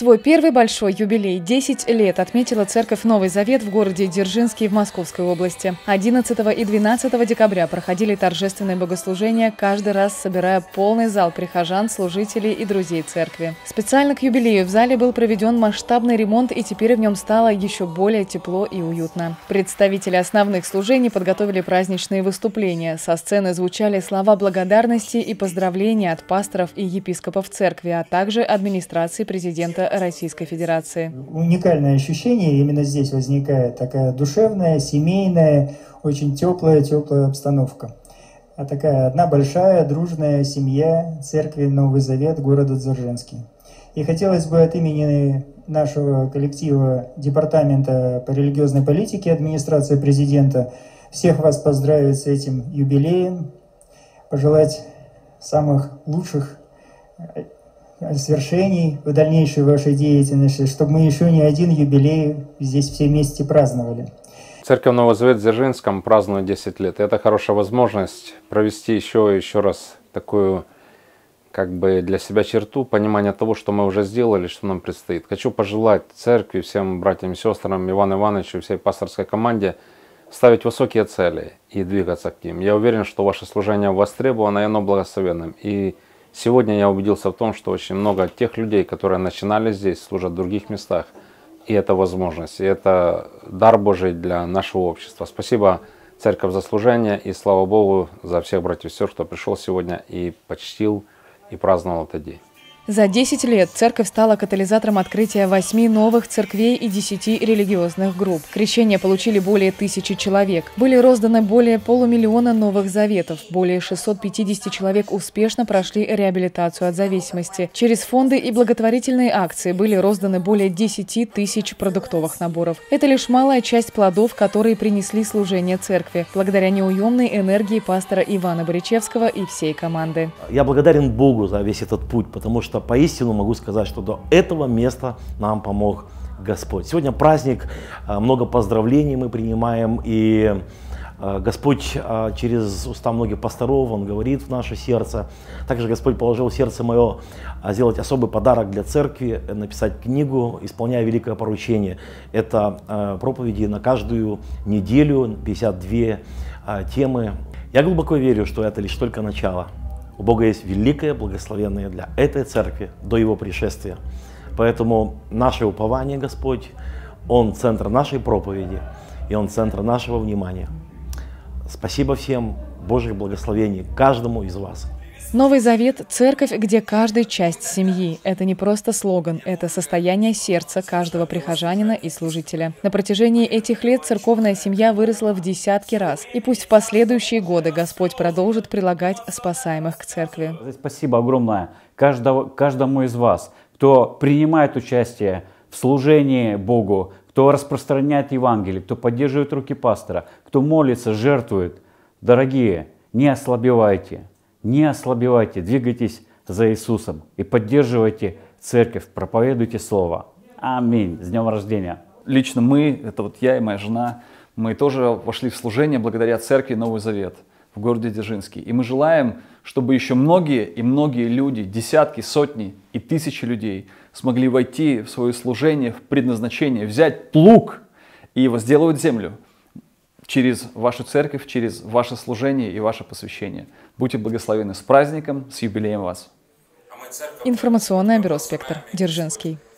Свой первый большой юбилей – 10 лет отметила церковь Новый Завет в городе Дзержинский в Московской области. 11 и 12 декабря проходили торжественные богослужения, каждый раз собирая полный зал прихожан, служителей и друзей церкви. Специально к юбилею в зале был проведен масштабный ремонт, и теперь в нем стало еще более тепло и уютно. Представители основных служений подготовили праздничные выступления. Со сцены звучали слова благодарности и поздравления от пасторов и епископов церкви, а также администрации президента Российской Федерации. Уникальное ощущение именно здесь возникает, такая душевная, семейная, очень теплая обстановка. Такая одна большая дружная семья церкви Новый Завет города Дзержинский. И хотелось бы от имени нашего коллектива Департамента по религиозной политике администрации президента всех вас поздравить с этим юбилеем, пожелать самых лучших свершений в дальнейшей вашей деятельности, чтобы мы еще не один юбилей здесь все вместе праздновали. Церковь Новый Завет в Дзержинском празднует 10 лет. Это хорошая возможность провести еще раз такую для себя черту, понимание того, что мы уже сделали, что нам предстоит. Хочу пожелать церкви, всем братьям и сестрам, Ивану Ивановичу, всей пасторской команде ставить высокие цели и двигаться к ним. Я уверен, что ваше служение востребовано и оно благословенным. И сегодня я убедился в том, что очень много тех людей, которые начинали здесь, служат в других местах. И это возможность, и это дар Божий для нашего общества. Спасибо, Церковь, за служение, и слава Богу за всех братьев и сестер, кто пришел сегодня и почтил и праздновал этот день. За 10 лет церковь стала катализатором открытия 8 новых церквей и 10 религиозных групп. Крещение получили более 1000 человек. Были розданы более 500 000 новых заветов. Более 650 человек успешно прошли реабилитацию от зависимости. Через фонды и благотворительные акции были розданы более 10 000 продуктовых наборов. Это лишь малая часть плодов, которые принесли служение церкви, благодаря неуемной энергии пастора Ивана Боричевского и всей команды. Я благодарен Богу за весь этот путь, потому что поистину могу сказать, что до этого места нам помог Господь. Сегодня праздник, много поздравлений мы принимаем, и Господь через уста многих пасторов, Он говорит в наше сердце. Также Господь положил в сердце мое сделать особый подарок для церкви, написать книгу, исполняя великое поручение. Это проповеди на каждую неделю, 52 темы. Я глубоко верю, что это лишь только начало. У Бога есть великое благословенное для этой церкви до Его пришествия. Поэтому наше упование, Господь, Он центр нашей проповеди, и Он центр нашего внимания. Спасибо всем, Божьих благословений каждому из вас. Новый Завет – церковь, где каждая часть семьи. Это не просто слоган, это состояние сердца каждого прихожанина и служителя. На протяжении этих лет церковная семья выросла в десятки раз. И пусть в последующие годы Господь продолжит прилагать спасаемых к церкви. Спасибо огромное каждому из вас, кто принимает участие в служении Богу, кто распространяет Евангелие, кто поддерживает руки пастора, кто молится, жертвует. Дорогие, не ослабевайте. Не ослабевайте, двигайтесь за Иисусом и поддерживайте церковь, проповедуйте Слово. Аминь. С днем рождения. Лично мы, это вот я и моя жена, мы тоже вошли в служение благодаря церкви Новый Завет в городе Дзержинский. И мы желаем, чтобы еще многие и многие люди, десятки, сотни и тысячи людей смогли войти в свое служение, в предназначение, взять плуг и возделывать землю через вашу церковь, через ваше служение и ваше посвящение. Будьте благословенны с праздником, с юбилеем вас. Информационное бюро «Спектр», Дзержинский.